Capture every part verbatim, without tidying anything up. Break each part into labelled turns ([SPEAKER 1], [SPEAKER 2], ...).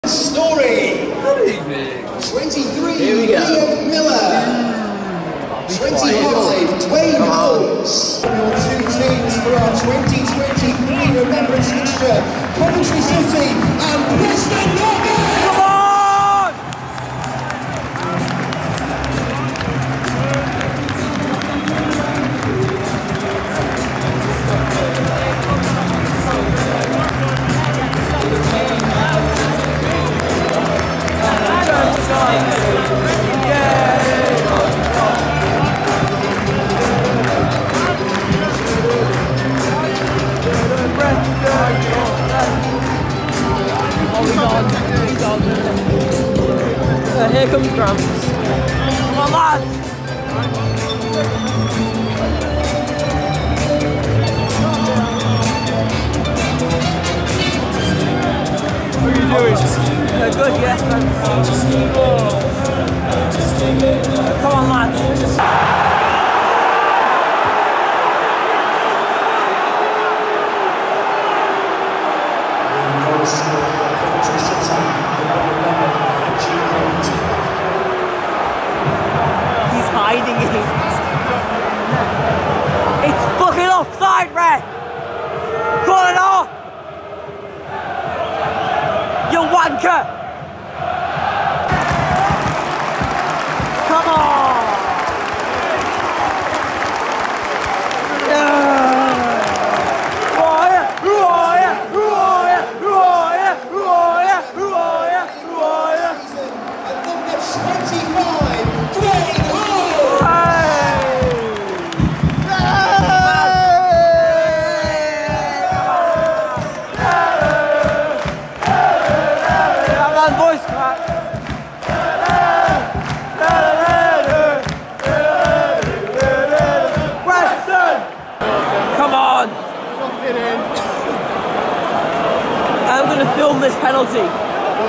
[SPEAKER 1] Story.
[SPEAKER 2] Good evening.
[SPEAKER 1] twenty-three,
[SPEAKER 2] Here we go.
[SPEAKER 1] Liam Miller. twenty-five, Dwayne Holmes. Your two teams for our twenty twenty-three Remembrance fixture, Coventry City and Preston Northern.
[SPEAKER 2] Come on! Uh, here comes Gramps. Come on, lads! What are you doing? Uh, good, yeah, thanks. Come on, lads. He's hiding it. It's fucking offside, Red! Call it off! You wanker! Come on! Yeah. Voice crack. Preston! Come on! I'm going to film this penalty.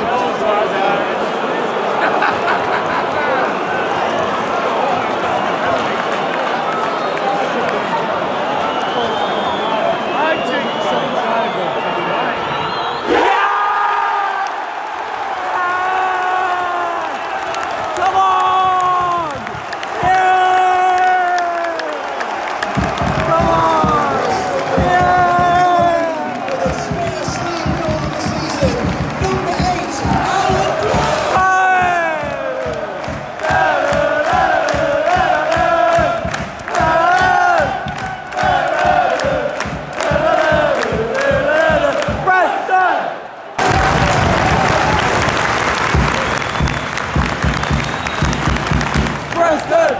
[SPEAKER 2] Preston!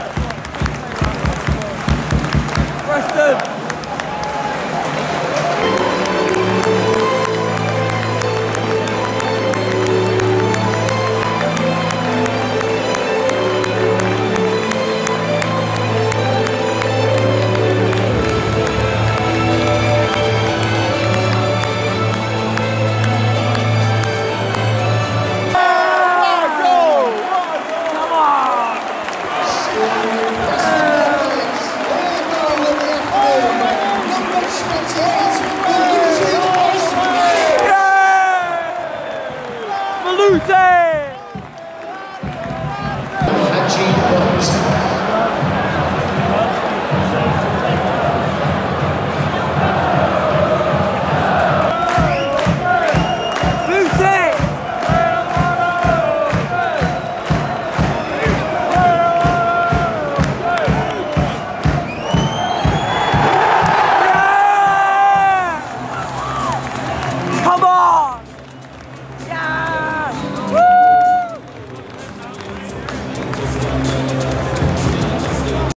[SPEAKER 2] Preston! Malute!